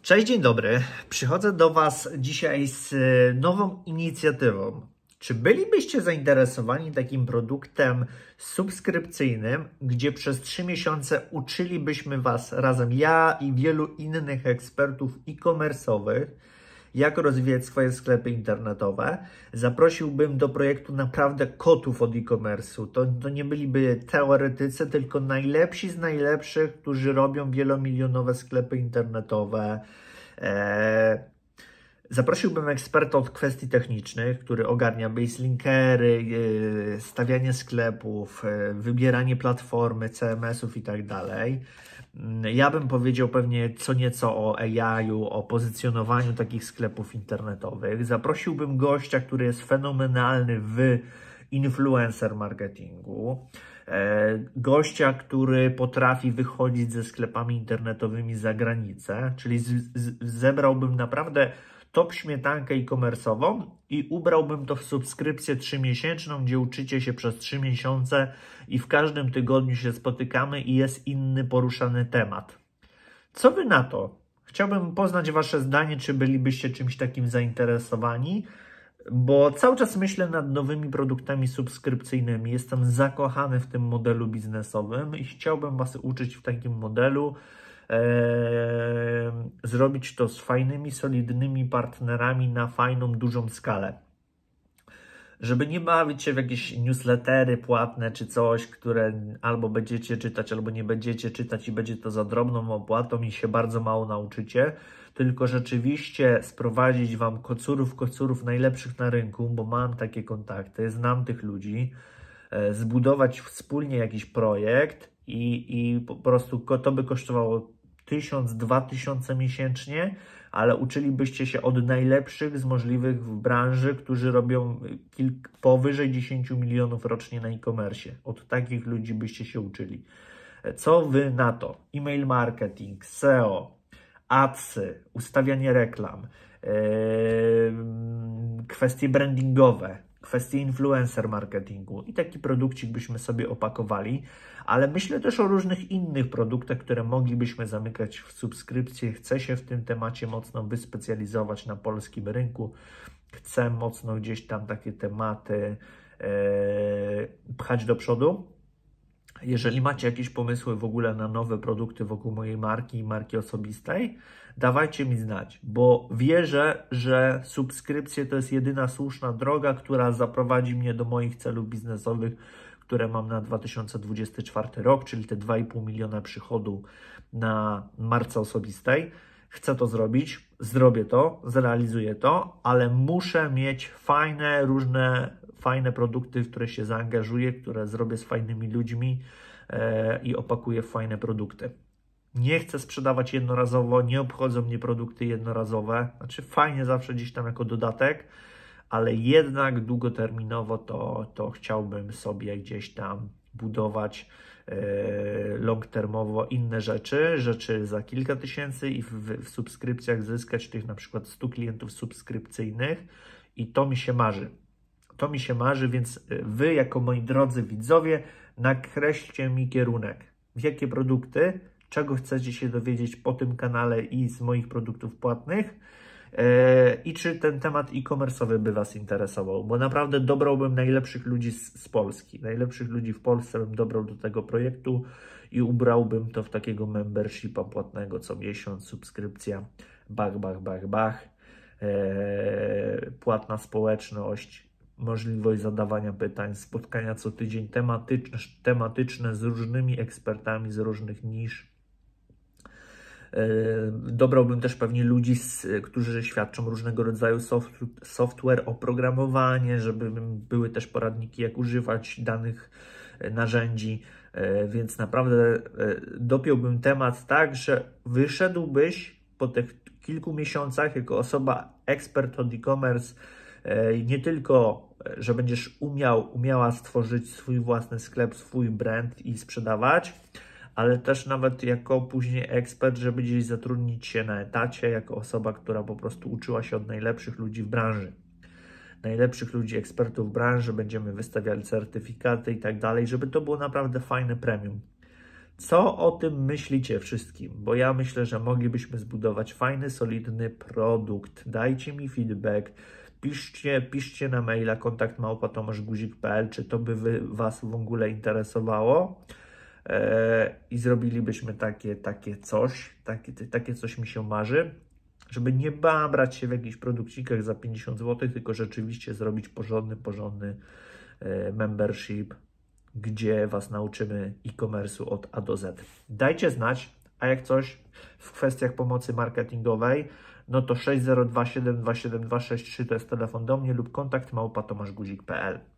Cześć, dzień dobry. Przychodzę do Was dzisiaj z nową inicjatywą. Czy bylibyście zainteresowani takim produktem subskrypcyjnym, gdzie przez 3 miesiące uczylibyśmy Was razem, ja i wielu innych ekspertów e-commerce'owych, jak rozwijać swoje sklepy internetowe? Zaprosiłbym do projektu naprawdę kotów od e-commerce'u. To nie byliby teoretycy, tylko najlepsi z najlepszych, którzy robią wielomilionowe sklepy internetowe. Zaprosiłbym eksperta od kwestii technicznych, który ogarnia baselinkery, stawianie sklepów, wybieranie platformy, CMS-ów i tak dalej. Ja bym powiedział pewnie co nieco o AI-u, o pozycjonowaniu takich sklepów internetowych. Zaprosiłbym gościa, który jest fenomenalny w influencer marketingu. Gościa, który potrafi wychodzić ze sklepami internetowymi za granicę, czyli zebrałbym naprawdę top śmietankę e-commerce'ową i ubrałbym to w subskrypcję 3-miesięczną, gdzie uczycie się przez 3 miesiące i w każdym tygodniu się spotykamy i jest inny poruszany temat. Co Wy na to? Chciałbym poznać Wasze zdanie, czy bylibyście czymś takim zainteresowani, bo cały czas myślę nad nowymi produktami subskrypcyjnymi. Jestem zakochany w tym modelu biznesowym i chciałbym Was uczyć w takim modelu, zrobić to z fajnymi, solidnymi partnerami na fajną, dużą skalę. Żeby nie bawić się w jakieś newslettery płatne czy coś, które albo będziecie czytać, albo nie będziecie czytać i będzie to za drobną opłatą i się bardzo mało nauczycie, tylko rzeczywiście sprowadzić Wam kocurów najlepszych na rynku, bo mam takie kontakty, znam tych ludzi, zbudować wspólnie jakiś projekt i po prostu to by kosztowało 1000–2000 miesięcznie, ale uczylibyście się od najlepszych z możliwych w branży, którzy robią powyżej 10 milionów rocznie na e-commerce. Od takich ludzi byście się uczyli. Co Wy na to? E-mail marketing, SEO, adsy, ustawianie reklam, kwestie brandingowe, kwestie influencer marketingu i taki produkcik byśmy sobie opakowali, ale myślę też o różnych innych produktach, które moglibyśmy zamykać w subskrypcję. Chcę się w tym temacie mocno wyspecjalizować na polskim rynku. Chcę mocno gdzieś tam takie tematy pchać do przodu. Jeżeli macie jakieś pomysły w ogóle na nowe produkty wokół mojej marki i marki osobistej, dawajcie mi znać, bo wierzę, że subskrypcje to jest jedyna słuszna droga, która zaprowadzi mnie do moich celów biznesowych, które mam na 2024 rok, czyli te 2,5 miliona przychodu na marce osobistej. Chcę to zrobić, zrobię to, zrealizuję to, ale muszę mieć fajne produkty, w które się zaangażuję, które zrobię z fajnymi ludźmi i opakuję w fajne produkty. Nie chcę sprzedawać jednorazowo, nie obchodzą mnie produkty jednorazowe, znaczy fajnie zawsze gdzieś tam jako dodatek, ale jednak długoterminowo to chciałbym sobie gdzieś tam budować long-termowo inne rzeczy za kilka tysięcy i w subskrypcjach zyskać tych na przykład 100 klientów subskrypcyjnych i to mi się marzy. To mi się marzy, więc Wy jako moi drodzy widzowie nakreślcie mi kierunek. W jakie produkty, czego chcecie się dowiedzieć po tym kanale i z moich produktów płatnych i czy ten temat e-commerce'owy by Was interesował, bo naprawdę dobrałbym najlepszych ludzi z Polski. Najlepszych ludzi w Polsce bym dobrał do tego projektu i ubrałbym to w takiego membershipa płatnego co miesiąc, subskrypcja, bach. Płatna społeczność, możliwość zadawania pytań, spotkania co tydzień tematyczne z różnymi ekspertami z różnych nisz. Dobrałbym też pewnie ludzi, którzy świadczą różnego rodzaju software, oprogramowanie, żeby były też poradniki, jak używać danych narzędzi, więc naprawdę dopiąłbym temat tak, że wyszedłbyś po tych kilku miesiącach jako osoba ekspert od e-commerce, nie tylko, że będziesz umiała stworzyć swój własny sklep, swój brand i sprzedawać, ale też nawet jako później ekspert, żeby gdzieś zatrudnić się na etacie, jako osoba, która po prostu uczyła się od najlepszych ludzi w branży. Najlepszych ludzi, ekspertów branży, będziemy wystawiali certyfikaty i tak dalej, żeby to było naprawdę fajne premium. Co o tym myślicie wszystkim? Bo ja myślę, że moglibyśmy zbudować fajny, solidny produkt. Dajcie mi feedback, piszcie na maila kontakt@tomaszguzik.pl, czy to by Was w ogóle interesowało. I zrobilibyśmy takie coś mi się marzy, żeby nie brać się w jakichś produkcikach za 50 zł, tylko rzeczywiście zrobić porządny membership, gdzie Was nauczymy e-commerce'u od A do Z. Dajcie znać, a jak coś w kwestiach pomocy marketingowej, no to 602 727 263 to jest telefon do mnie lub kontakt@tomaszguzik.pl.